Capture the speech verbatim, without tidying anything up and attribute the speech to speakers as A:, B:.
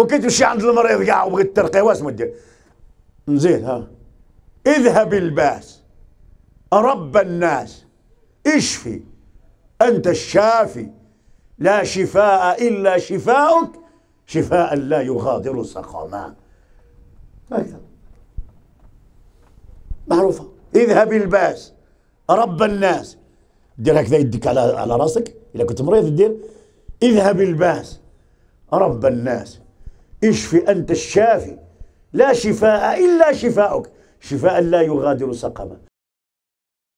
A: وكي تمشي عند المريض كاع وبغيت ترقيه واش ما دير؟ نزيد ها، اذهب الباس رب الناس اشفي أنت الشافي لا شفاء إلا شفاؤك شفاء لا يغادر سقما. هكذا معروفة. اذهب الباس رب الناس، دير هكذا يديك على على راسك إذا كنت مريض، دير اذهب الباس رب الناس اشفي أنت الشافي لا شفاء إلا شفاؤك شفاء لا يغادر سقما.